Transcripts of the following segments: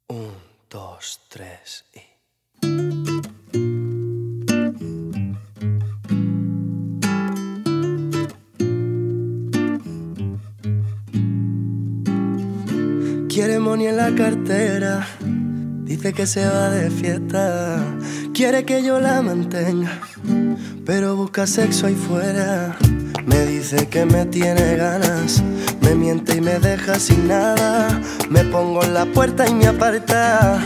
Un, dos, tres y... Quiere money en la cartera, dice que se va de fiesta. Quiere que yo la mantenga, pero busca sexo ahí fuera. Me dice que me tiene ganas, me miente y me deja sin nada. Me pongo en la puerta y me aparta.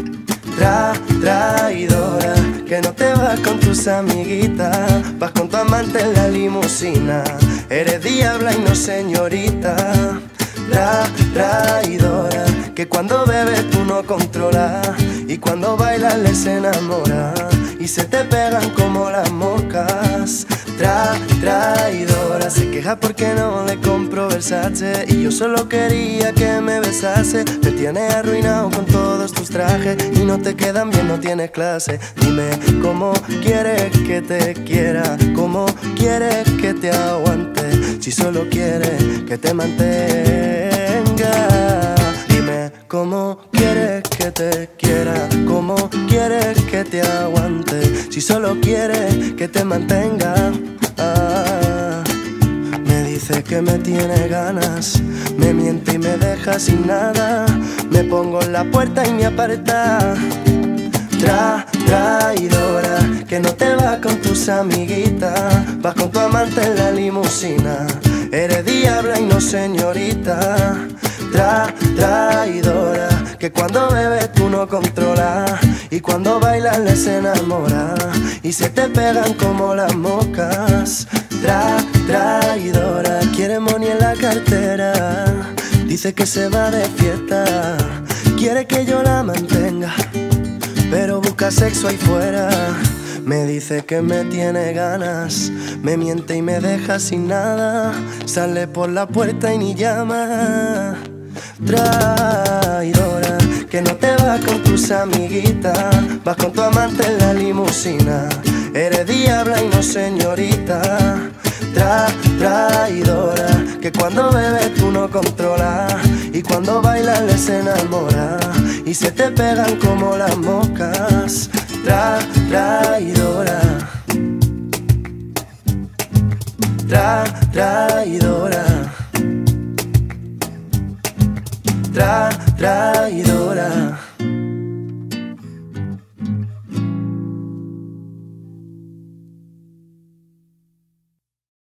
Traidora, que no te vas con tus amiguitas, vas con tu amante en la limusina. Eres diabla y no señorita. Traidora, que cuando bebes tú no controlas, y cuando bailas les enamora y se te pegan como las moscas. Traidora, se queja porque no le compro Versace y yo solo quería que me besase. Me tienes arruinado con todos tus trajes y no te quedan bien, no tienes clase. Dime cómo quieres que te quiera, cómo quieres que te aguante, si solo quieres que te mantenga. Dime cómo quieres que te quiera, cómo quieres que te aguante, si solo quieres que te mantenga. Me dice que me tiene ganas, me miente y me deja sin nada. Me pongo en la puerta y me aparta. Traidora, que no te vas con tus amiguitas, vas con tu amante en la limusina. Eres diabla y no señorita. Traidora, que cuando bebes tú no controlas, y cuando bailas les enamora y se te pegan como las moscas. Traidora, quiere money en la cartera, dice que se va de fiesta. Quiere que yo la mantenga, pero busca sexo ahí fuera. Me dice que me tiene ganas, me miente y me deja sin nada. Sale por la puerta y ni llama. Traidora, que no te vas con tus amiguitas, vas con tu amante en la limusina. Eres diabla y no señorita. Traidora, que cuando bebes tú no controlas, y cuando bailas les enamora y se te pegan como las moscas. Traidora, traidora, traidora.